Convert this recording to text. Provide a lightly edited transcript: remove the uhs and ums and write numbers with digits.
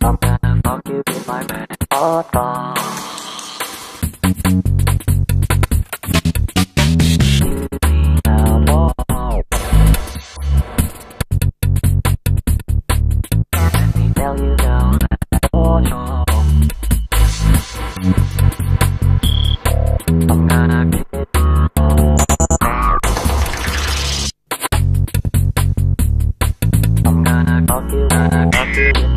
I'm gonna fuck you with my red hot bomb. Let me tell you down at the I'm gonna get it. I'm gonna fuck you with